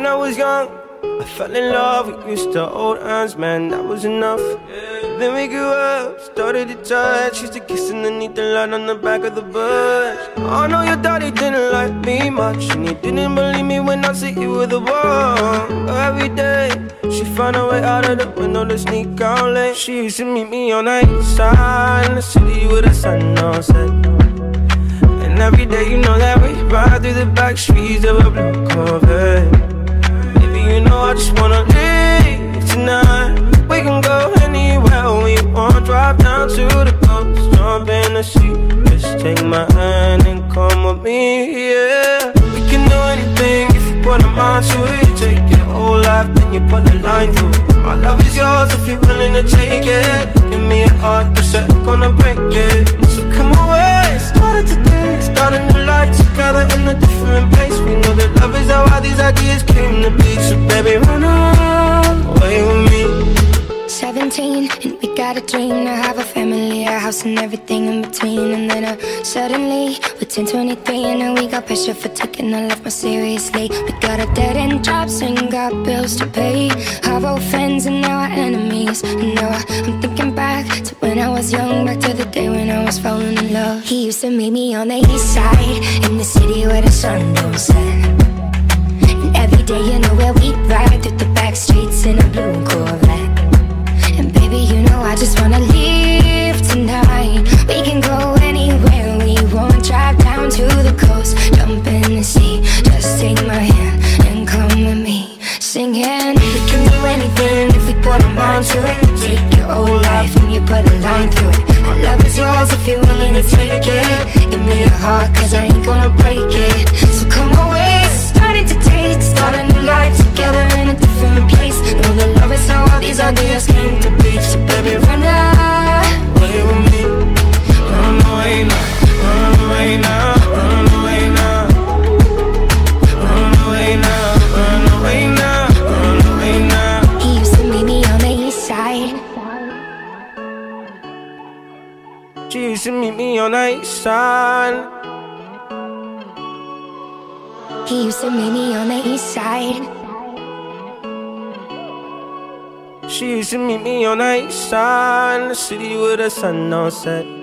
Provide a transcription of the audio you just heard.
When I was young, I fell in love. We used to hold hands, man, that was enough. Then we grew up, started to touch. Used to kiss underneath the light on the back of the bus. I know your daddy didn't like me much, and he didn't believe me when I said you were the one. Every day, she found a way out of the window to sneak out late. She used to meet me on the east side in the city with the sun on set. And every day, you know that we ride through the back streets of a blue Corvette. Baby, you know I just wanna leave tonight. We can go anywhere we want. Drive down to the coast, jump in the sea. Just take my hand and come with me, yeah. We can do anything if you put a mind to it. You take your whole life, then you put a line through it. My love is yours if you're willing to take it. Give me a heart that's gonna break it. So come away, started today, start a new life together in a different place. We know that love is how all these ideas came to be. So baby, run away with me. 17 and we got a dream to have a family, a house and everything in between. And then suddenly we're 10, 23 and now we got pressure for taking our life more seriously. We got a dead end jobs and got bills to pay. Our old friends and now our enemies. And now I'm thinking back to when I was young, back to the day when I was falling in love. He used to meet me on the east side in the city where the sun don't set. And every day you know where we ride through the back streets in a blue Corvette. And baby, you know I just wanna leave tonight. We can go anywhere we want. Drive down to the coast, jump in the sea. Just take my hand and come with me, singing. We can do anything if we put our mind to it. Take your whole life and you put a line through it. My love is yours if you're willing to take it. Give me your heart cause I ain't gonna break it. So come away, starting to date, start a new life together in a different place. Know that love is how all these ideas came to be. So baby, run away with me. Run away now, run away now, run away now. Run away now, run away now, run away now. He used to meet me on the east side. She used to meet me on the east side. He used to meet me on the east side. She used to meet me on the east side in the city with the sun on set.